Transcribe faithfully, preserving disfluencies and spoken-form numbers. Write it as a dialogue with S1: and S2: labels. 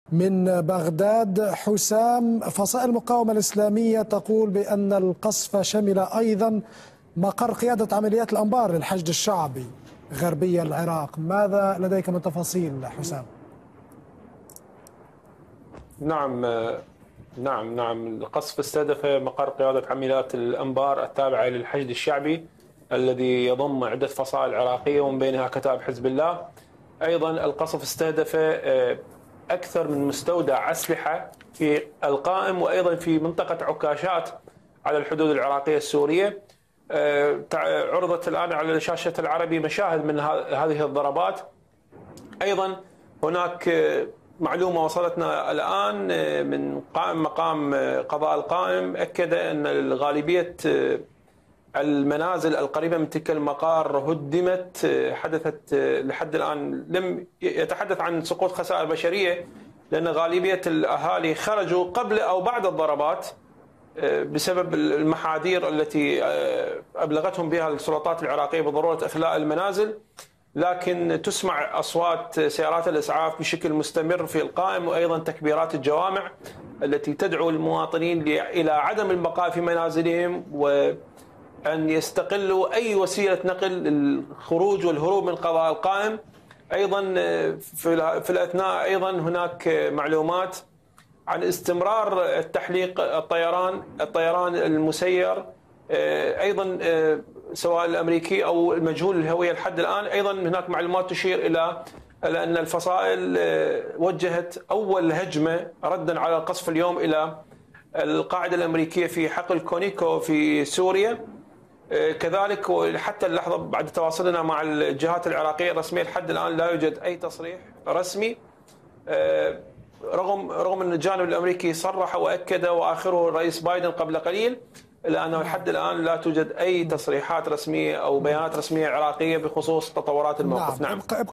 S1: من بغداد حسام، فصائل المقاومة الإسلامية تقول بأن القصف شمل أيضا مقر قيادة عمليات الأنبار للحشد الشعبي غربي العراق. ماذا لديك من تفاصيل حسام؟
S2: نعم نعم نعم القصف استهدف مقر قيادة عمليات الأنبار التابعة للحشد الشعبي الذي يضم عدة فصائل عراقية ومن بينها كتائب حزب الله. أيضا القصف استهدف أكثر من مستودع أسلحة في القائم وأيضا في منطقة عكاشات على الحدود العراقية السورية. عرضت الآن على شاشة العربي مشاهد من هذه الضربات. أيضا هناك معلومة وصلتنا الآن من قائم مقام قضاء القائم أكد أن غالبية المنازل القريبة من تلك المقار هدمت. حدثت لحد الآن لم يتحدث عن سقوط خسائر بشرية لأن غالبية الأهالي خرجوا قبل أو بعد الضربات بسبب المحاذير التي أبلغتهم بها السلطات العراقية بضرورة إخلاء المنازل، لكن تسمع أصوات سيارات الإسعاف بشكل مستمر في القائم وأيضا تكبيرات الجوامع التي تدعو المواطنين إلى عدم البقاء في منازلهم وأن يستقلوا أي وسيلة نقل للخروج والهروب من قضاء القائم. أيضا في الأثناء أيضا هناك معلومات عن استمرار التحليق الطيران الطيران المسير أيضا سواء الأمريكي أو المجهول الهوية لحد الآن. أيضا هناك معلومات تشير إلى أن الفصائل وجهت أول هجمة ردا على القصف اليوم إلى القاعدة الأمريكية في حقل كونيكو في سوريا. كذلك وحتى اللحظة بعد تواصلنا مع الجهات العراقية الرسمية لحد الآن لا يوجد أي تصريح رسمي، رغم رغم أن الجانب الأمريكي صرح وأكد وآخره الرئيس بايدن قبل قليل، إلا أنه لحد الآن لا توجد أي تصريحات رسمية أو بيانات رسمية عراقية بخصوص تطورات الموقف. نعم, نعم.